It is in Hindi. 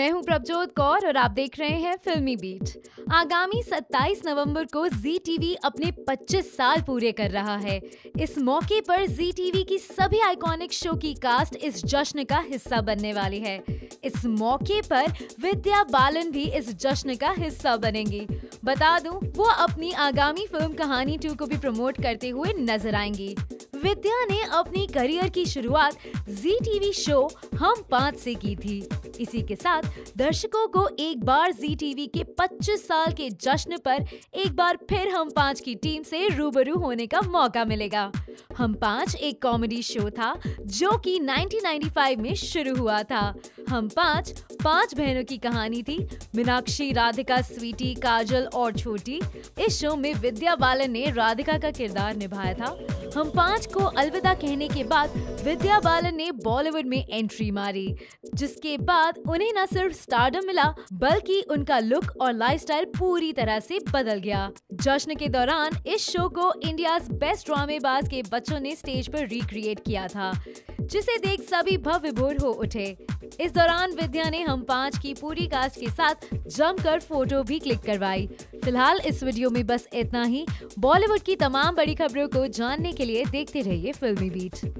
हूं प्रभजोत कौर और आप देख रहे हैं फिल्मी बीट। आगामी 27 नवंबर को जी टीवी अपने 25 साल पूरे कर रहा है। इस मौके पर जी टीवी की सभी आइकॉनिक शो की कास्ट इस जश्न का हिस्सा बनने वाली है। इस मौके पर विद्या बालन भी इस जश्न का हिस्सा बनेंगी। बता दूं, वो अपनी आगामी फिल्म कहानी 2 को भी प्रमोट करते हुए नजर आएंगी। विद्या ने अपनी करियर की शुरुआत जी टीवी शो हम 5 से की थी। इसी के साथ दर्शकों को एक बार जी टीवी के 25 साल के जश्न पर एक बार फिर हम 5 की टीम से रूबरू होने का मौका मिलेगा। हम 5 एक कॉमेडी शो था जो कि 1995 में शुरू हुआ था। हम 5 बहनों की कहानी थी। मीनाक्षी, राधिका, स्वीटी, काजल और छोटी। इस शो में विद्या बालन ने राधिका का किरदार निभाया था। हम 5 को अलविदा कहने के बाद विद्या बालन ने बॉलीवुड में एंट्री मारी, जिसके बाद उन्हें न सिर्फ स्टारडम मिला बल्कि उनका लुक और लाइफस्टाइल पूरी तरह से बदल गया। जश्न के दौरान इस शो को इंडियाज बेस्ट ड्रामेबाज के बच्चों ने स्टेज पर रिक्रिएट किया था, जिसे देख सभी भव विभोर हो उठे। इस दौरान विद्या ने हम 5 की पूरी कास्ट के साथ जमकर फोटो भी क्लिक करवाई। फिलहाल इस वीडियो में बस इतना ही। बॉलीवुड की तमाम बड़ी खबरों को जानने के लिए देखते रहिए फिल्मी बीट।